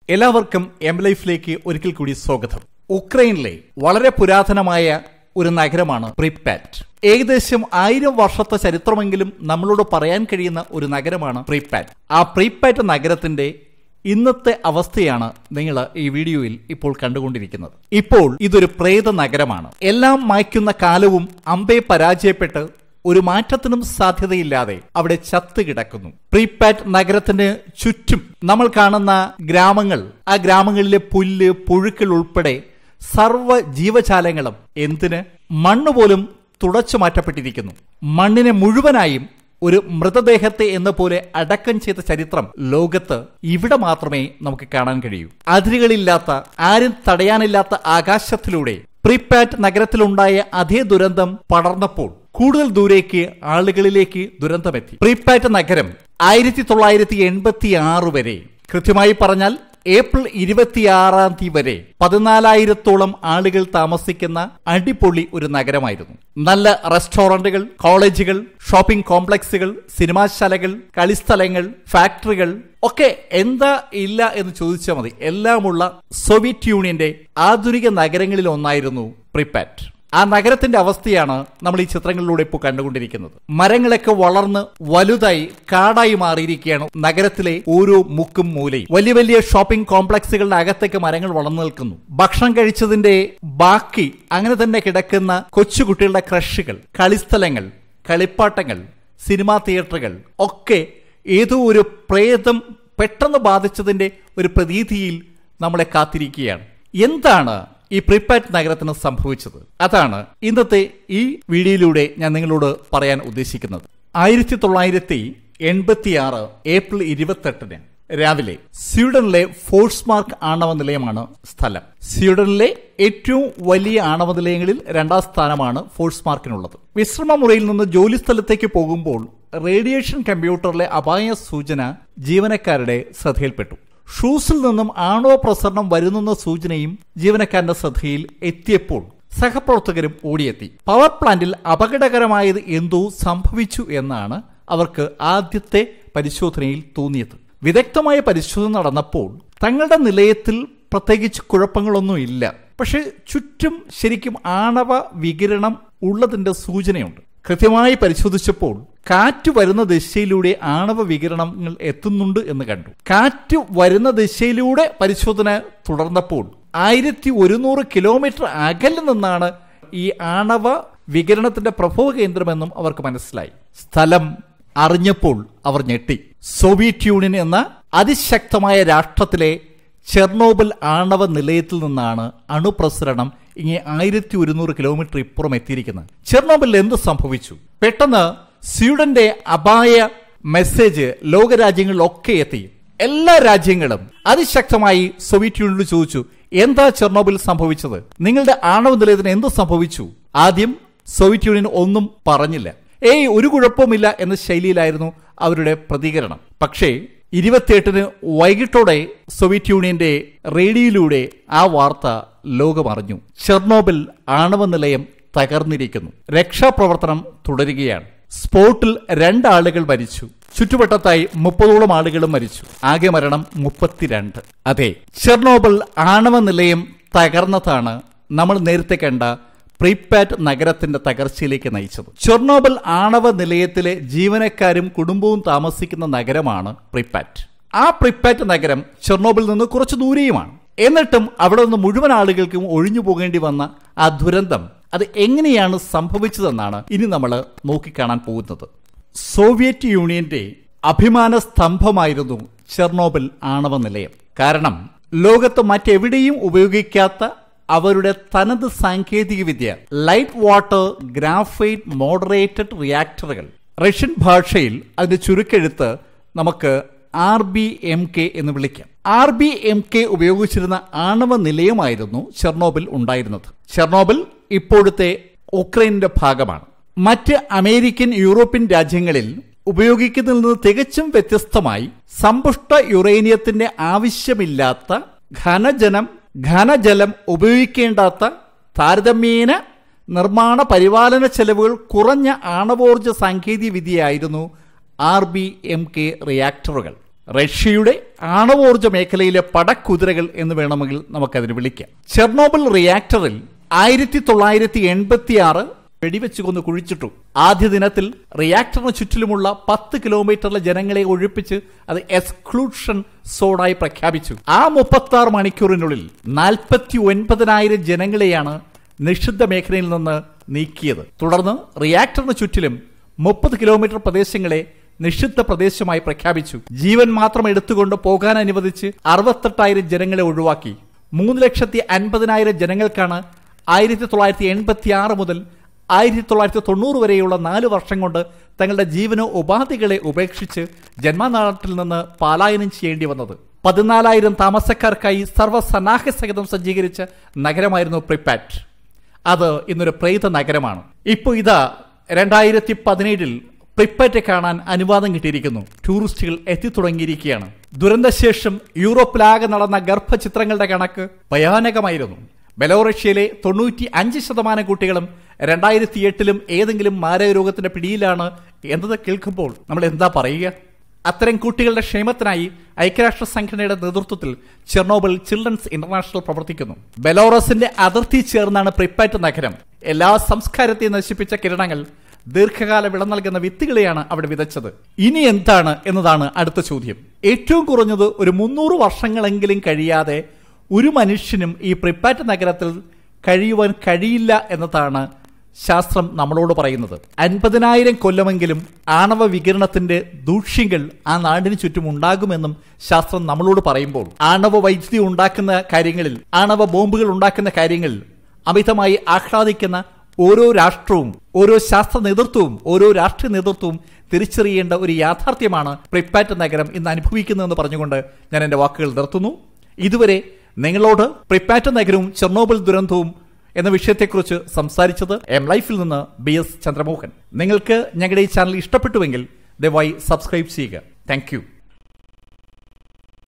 എല്ലാവർക്കും എംലൈഫിലേക്ക് ഒരിക്കൽ കൂടി സ്വാഗതം. ഉക്രൈനിലെ വളരെ പുരാതനമായ ഒരു നഗരമാണ് പ്രിപ്പാറ്റ്. ഏകദേശം 1000 വർഷത്തെ ചരിത്രമെങ്കിലും നമ്മളോട് പറയാൻ കഴിയുന്ന ഒരു നഗരമാണ് പ്രിപ്പാറ്റ്. ആ പ്രിപ്പാറ്റ് നഗരത്തിന്റെ ഇന്നത്തെ അവസ്ഥയാണ് നിങ്ങൾ ഈ വീഡിയോയിൽ ഇപ്പോൾ കണ്ടുകൊണ്ടിരിക്കുന്നത്. ഇപ്പോൾ ഇതൊരു പ്രേത നഗരമാണ്. എല്ലാം മായ്ക്കുന്ന കാലവും അമ്പെ പരാജയപ്പെട്ട് ഒരു മാറ്റത്തിനും സാധ്യതയില്ലാതെ അവിടെ ചത്തു കിടക്കുന്നു. പ്രിപ്പാറ്റ് നഗരത്തിന് ചുറ്റും നമ്മൾ കാണുന്ന ഗ്രാമങ്ങൾ, ആ ഗ്രാമങ്ങളിലെ പുല്ല്, പുഴുക്കൾ ഉൾപ്പെടെ സർവ്വ ജീവജാലങ്ങളും എന്തിന് മണ്ണുപോലും തുടച്ചു മാറ്റപ്പെട്ടിരിക്കുന്നു. മണ്ണിനെ മുഴുവനായും ഒരു മൃതദേഹത്തെ എന്ന പോലെ അടക്കം ചെയ്ത ചരിത്രം ലോകത്ത് ഇവിടെ മാത്രമേ നമുക്ക് കാണാൻ കഴിയൂ. അതിരുകളില്ലാത്ത, ആരും തടയാനില്ലാത്ത ആകാശത്തിലൂടെ പ്രിപ്പാറ്റ് നഗരത്തിലുണ്ടായ അതേ ദുരന്തം പടർന്നപ്പോൾ കൂടുതൽ ദൂരേക്ക് ആളുകളിലേക്ക് ദുരന്തമെത്തി. പ്രിപ്പാറ്റ് നഗരം 1986 വരെ, കൃത്യമായി പറഞ്ഞാൽ ഏപ്രിൽ 26 വരെ 14,000-ഓളം ആളുകൾ താമസിക്കുന്ന അടിപൊളി ഒരു നഗരമായിരുന്നു. നല്ല റെസ്റ്റോറന്റുകൾ, കോളേജുകൾ, ഷോപ്പിംഗ് കോംപ്ലക്സുകൾ, സിനിമാശാലകൾ, കളിസ്ഥലങ്ങൾ, ഫാക്ടറികൾ ഒക്കെ എന്താ ഇല്ല എന്ന് ചോദിച്ചാൽ മതി. എല്ലാമുള്ള സോവിയറ്റ് യൂണിയന്റെ ആധുനിക നഗരങ്ങളിൽ ഒന്നായിരുന്നു പ്രിപ്പാറ്റ്. ആ നഗരത്തിന്റെ അവസ്ഥയാണ് നമ്മൾ ഈ ചിത്രങ്ങളിലൂടെ ഇപ്പോൾ കണ്ടുകൊണ്ടിരിക്കുന്നത്. മരങ്ങളൊക്കെ വളർന്ന് വലുതായി കാടായി മാറിയിരിക്കുകയാണ് നഗരത്തിലെ ഓരോ മുക്കും മൂലയും. വലിയ വലിയ ഷോപ്പിംഗ് കോംപ്ലക്സുകളുടെ അകത്തേക്ക് മരങ്ങൾ വളർന്നു നിൽക്കുന്നു. ഭക്ഷണം കഴിച്ചതിന്റെ ബാക്കി അങ്ങനെ തന്നെ കിടക്കുന്ന കൊച്ചുകുട്ടികളുടെ ക്രഷുകൾ, കളിസ്ഥലങ്ങൾ, കളിപ്പാട്ടങ്ങൾ, സിനിമാ തിയേറ്ററുകൾ ഒക്കെ ഏതോ ഒരു പ്രേതം പെട്ടെന്ന് ബാധിച്ചതിന്റെ ഒരു പ്രതീതിയിൽ നമ്മളെ കാത്തിരിക്കുകയാണ്. എന്താണ് ഈ പ്രിപ്പാറ്റ് നഗരത്തിന് സംഭവിച്ചത്? അതാണ് ഇന്നത്തെ ഈ വീഡിയോയിലൂടെ ഞാൻ നിങ്ങളോട് പറയാൻ ഉദ്ദേശിക്കുന്നത്. 1986 ഏപ്രിൽ 28 രാവിലെ സ്വീഡനിലെ ഫോഴ്സ്മാർക്ക് ആണവ നിലയമാണ് സ്ഥലം. സ്വീഡനിലെ ഏറ്റവും വലിയ ആണവ നിലയങ്ങളിൽ 2ാം സ്ഥാനമാണ് ഫോഴ്സ്മാർക്കിനുള്ളത്. വിശ്രമമുറിയിൽ നിന്ന് ജോലി സ്ഥലത്തേക്ക് പോകുമ്പോൾ റേഡിയേഷൻ കമ്പ്യൂട്ടറിലെ അപായ സൂചന ജീവനക്കാരുടെ ശ്രദ്ധയിൽപ്പെട്ടു. ഷൂസിൽ നിന്നും ആണവ പ്രസരണം വരുന്നെന്ന സൂചനയും ജീവനക്കാരന്റെ ശ്രദ്ധയിൽ എത്തിയപ്പോൾ സഹപ്രവർത്തകരും ഓടിയെത്തി. പവർ പ്ലാന്റിൽ അപകടകരമായത് എന്തോ സംഭവിച്ചു എന്നാണ് അവർക്ക് ആദ്യത്തെ പരിശോധനയിൽ തോന്നിയത്. വിദഗ്ധമായ പരിശോധന നടന്നപ്പോൾ തങ്ങളുടെ നിലയത്തിൽ പ്രത്യേകിച്ച് കുഴപ്പങ്ങളൊന്നുമില്ല. പക്ഷെ ചുറ്റും ശരിക്കും ആണവ വികിരണം ഉള്ളതിന്റെ സൂചനയുണ്ട്. കൃത്യമായി പരിശോധിച്ചപ്പോൾ കാറ്റ് വരുന്ന ദിശയിലൂടെ ആണവ വികിരണങ്ങൾ എത്തുന്നുണ്ട് എന്ന് കണ്ടു. കാറ്റ് വരുന്ന ദിശയിലൂടെ പരിശോധന തുടർന്നപ്പോൾ 1100 കിലോമീറ്റർ അകലിൽ നിന്നാണ് ഈ ആണവ വികിരണത്തിന്റെ പ്രഭവ കേന്ദ്രമെന്നും അവർക്ക് മനസ്സിലായി. സ്ഥലം അറിഞ്ഞപ്പോൾ അവർ ഞെട്ടി. സോവിയറ്റ് യൂണിയൻ എന്ന അതിശക്തമായ രാഷ്ട്രത്തിലെ ചെർണോബിൽ ആണവ നിലയത്തിൽ നിന്നാണ് അണുപ്രസരണം ഇങ്ങനെ 1100 കിലോമീറ്റർ ഇപ്പുറം എത്തിയിരിക്കുന്നത്. ചെർണോബിൽ എന്ത് സംഭവിച്ചു? പെട്ടെന്ന് സ്വീഡന്റെ അപായ മെസ്സേജ് ലോകരാജ്യങ്ങളിലൊക്കെ എത്തി. എല്ലാ രാജ്യങ്ങളും അതിശക്തമായി സോവിയറ്റ് യൂണിയനോട് ചോദിച്ചു, എന്താ ചെർണോബിൽ സംഭവിച്ചത്? നിങ്ങളുടെ ആണവ നിലയത്തിന് എന്ത് സംഭവിച്ചു? ആദ്യം സോവിയറ്റ് യൂണിയൻ ഒന്നും പറഞ്ഞില്ല. ഒരു കുഴപ്പവുമില്ല എന്ന ശൈലിയിലായിരുന്നു അവരുടെ പ്രതികരണം. പക്ഷേ 28 വൈകിട്ടോടെ സോവിയറ്റ് യൂണിയന്റെ റേഡിയോയിലൂടെ ആ വാർത്ത ലോകമറിഞ്ഞു. ചെർണോബിൽ ആണവ നിലയം തകർന്നിരിക്കുന്നു. രക്ഷാപ്രവർത്തനം തുടരുകയാണ്. സ്പോട്ടിൽ 2 ആളുകൾ മരിച്ചു. ചുറ്റുവട്ടത്തായി 30ഓളം ആളുകളും മരിച്ചു. ആകെ മരണം 32. അതെ, ചെർണോബിൽ ആണവ നിലയം തകർന്നതാണ് നമ്മൾ നേരത്തെ കണ്ട പ്രിപ്പാറ്റ് നഗരത്തിന്റെ തകർച്ചയിലേക്ക് നയിച്ചത്. ചെർണോബിൽ ആണവ നിലയത്തിലെ ജീവനക്കാരും കുടുംബവും താമസിക്കുന്ന നഗരമാണ് പ്രിപ്പാറ്റ്. ആ പ്രിപ്പാറ്റ് നഗരം ചെർണോബിൽ നിന്ന് കുറച്ച് ദൂരെയുമാണ്. എന്നിട്ടും അവിടെ നിന്ന് മുഴുവൻ ആളുകൾക്കും ഒഴിഞ്ഞു പോകേണ്ടി വന്ന ആ ദുരന്തം അത് എങ്ങനെയാണ് സംഭവിച്ചതെന്നാണ് ഇനി നമ്മൾ നോക്കിക്കാണാൻ പോകുന്നത്. സോവിയറ്റ് യൂണിയന്റെ അഭിമാന സ്തംഭമായിരുന്നു ചെർണോബിൽ ആണവ നിലയം. കാരണം ലോകത്ത് മറ്റെവിടെയും ഉപയോഗിക്കാത്ത അവരുടെ തനത് സാങ്കേതിക വിദ്യ, ലൈറ്റ് വാട്ടർ ഗ്രാഫൈറ്റ് മോഡറേറ്റഡ് റിയാക്ടറുകൾ, റഷ്യൻ ഭാഷയിൽ അതിന്റെ ചുരുക്കെഴുത്ത് നമുക്ക് RBMK എന്ന് വിളിക്കാം. RBMK ഉപയോഗിച്ചിരുന്ന ആണവ നിലയമായിരുന്നു ചെർണോബിൽ ഉണ്ടായിരുന്നത്. ചെർണോബിൽ ഇപ്പോഴത്തെ ഉക്രൈനിന്റെ ഭാഗമാണ്. മറ്റ് അമേരിക്കൻ, യൂറോപ്യൻ രാജ്യങ്ങളിൽ ഉപയോഗിക്കുന്നതിൽ നിന്ന് തികച്ചും വ്യത്യസ്തമായി സമ്പുഷ്ട യുറേനിയത്തിന്റെ ആവശ്യമില്ലാത്ത ഘനജലം ഉപയോഗിക്കേണ്ടാത്ത താരതമ്യേന നിർമ്മാണ പരിപാലന ചെലവുകൾ കുറഞ്ഞ ആണവോർജ സാങ്കേതിക വിദ്യയായിരുന്നു RBMK റിയാക്ടറുകൾ. റഷ്യയുടെ ആണവോർജ്ജ മേഖലയിലെ പടക്കുതിരകൾ എന്ന് വേണമെങ്കിൽ നമുക്കതിന് വിളിക്കാം. ചെർണോബിൾ റിയാക്ടറിൽ 1986 വെടിവെച്ച് കൊന്ന് കുഴിച്ചിട്ടു. ആദ്യ ദിനത്തിൽ റിയാക്ടറിന് ചുറ്റിലുമുള്ള 10 കിലോമീറ്ററിലെ ജനങ്ങളെ ഒഴിപ്പിച്ച് അത് എക്സ്ക്ലൂഷൻ സോണായി പ്രഖ്യാപിച്ചു. ആ 36 മണിക്കൂറിനുള്ളിൽ 49,000 ജനങ്ങളെയാണ് നിഷിദ്ധ മേഖലയിൽ നിന്ന് നീക്കിയത്. തുടർന്ന് റിയാക്ടറിന് ചുറ്റിലും 30 കിലോമീറ്റർ പ്രദേശങ്ങളെ നിഷിദ്ധ പ്രദേശമായി പ്രഖ്യാപിച്ചു. ജീവൻ മാത്രം എടുത്തുകൊണ്ട് പോകാൻ അനുവദിച്ച് 68,000 ജനങ്ങളെ ഒഴിവാക്കി. 3,50,000 ജനങ്ങൾക്കാണ് 1986 മുതൽ 1990 വരെയുള്ള 4 വർഷം കൊണ്ട് തങ്ങളുടെ ജീവനോ ഉപാധികളെ ഉപേക്ഷിച്ച് ജന്മനാട്ടിൽ നിന്ന് പലായനം ചെയ്യേണ്ടി വന്നത്. 14,000 താമസക്കാർക്കായി സർവ്വസന്നാഹസഹിതം സജ്ജീകരിച്ച നഗരമായിരുന്നു പ്രിപാറ്റ്. അത് ഇന്നൊരു പ്രേത നഗരമാണ്. ഇപ്പോൾ ഇതാ 2017 പ്രിപ്പാറ്റ് കാണാൻ അനുവാദം കിട്ടിയിരിക്കുന്നു. ടൂറിസ്റ്റുകൾ എത്തിത്തുടങ്ങിയിരിക്കുകയാണ്. ദുരന്തശേഷം യൂറോപ്പിലാകെ നടന്ന ഗർഭചിത്രങ്ങളുടെ കണക്ക് ഭയാനകമായിരുന്നു. ബെലോറഷ്യയിലെ 95% കുട്ടികളും 2008 ഏതെങ്കിലും മാരകരോഗത്തിന്റെ പിടിയിലാണ് എന്നത് കേൾക്കുമ്പോൾ നമ്മൾ എന്താ പറയുക? അത്തരം കുട്ടികളുടെ ക്ഷേമത്തിനായി ഐക്യരാഷ്ട്ര സംഘടനയുടെ നേതൃത്വത്തിൽ ചെർണോബിൾ ചിൽഡ്രൻസ് ഇന്റർനാഷണൽ പ്രവർത്തിക്കുന്നു. ബെലോറസിന്റെ അതിർത്തി ചേർന്നാണ് പ്രിപ്പാറ്റ് നഗരം. എല്ലാ സംസ്കാരത്തെയും നശിപ്പിച്ച കിരണങ്ങൾ ദീർഘകാല വിള നൽകുന്ന വിത്തുകളെയാണ് അവിടെ വിതച്ചത്. ഇനി എന്താണ് എന്നതാണ് അടുത്ത ചോദ്യം. ഏറ്റവും കുറഞ്ഞത് ഒരു 300 വർഷങ്ങളെങ്കിലും കഴിയാതെ ഒരു മനുഷ്യനും ഈ പ്രിപ്പാറ്റ് നഗരത്തിൽ കഴിയുവാൻ കഴിയില്ല എന്നതാണ് ശാസ്ത്രം നമ്മളോട് പറയുന്നത്. 50,000 കൊല്ലമെങ്കിലും ആണവ വികിരണത്തിന്റെ ദൂഷ്യങ്ങൾ ആ നാടിന് ചുറ്റും ഉണ്ടാകുമെന്നും ശാസ്ത്രം നമ്മളോട് പറയുമ്പോൾ, ആണവ വൈദ്യുതി ഉണ്ടാക്കുന്ന കാര്യങ്ങളിൽ, ആണവ ബോംബുകൾ ഉണ്ടാക്കുന്ന കാര്യങ്ങളിൽ അമിതമായി ആഹ്ലാദിക്കുന്ന ഓരോ രാഷ്ട്രവും, ഓരോ ശാസ്ത്ര നേതൃത്വവും, ഓരോ രാഷ്ട്രീയ നേതൃത്വവും തിരിച്ചറിയേണ്ട ഒരു യാഥാർത്ഥ്യമാണ് പ്രിപ്പാറ്റ് നഗരം ഇന്ന് അനുഭവിക്കുന്നതെന്ന് പറഞ്ഞുകൊണ്ട് ഞാൻ എന്റെ വാക്കുകൾ നിർത്തുന്നു. ഇതുവരെ നിങ്ങളോട് പ്രിപ്പാറ്റ് നഗരവും ചെർണോബിൾ ദുരന്തവും എന്ന വിഷയത്തെക്കുറിച്ച് സംസാരിച്ചത് എംലൈഫിൽ നിന്ന് BS ചന്ദ്രമോഹൻ. നിങ്ങൾക്ക് ഞങ്ങളുടെ ഈ ചാനൽ ഇഷ്ടപ്പെട്ടുവെങ്കിൽ ദയവായി സബ്സ്ക്രൈബ് ചെയ്യുക. Thank U.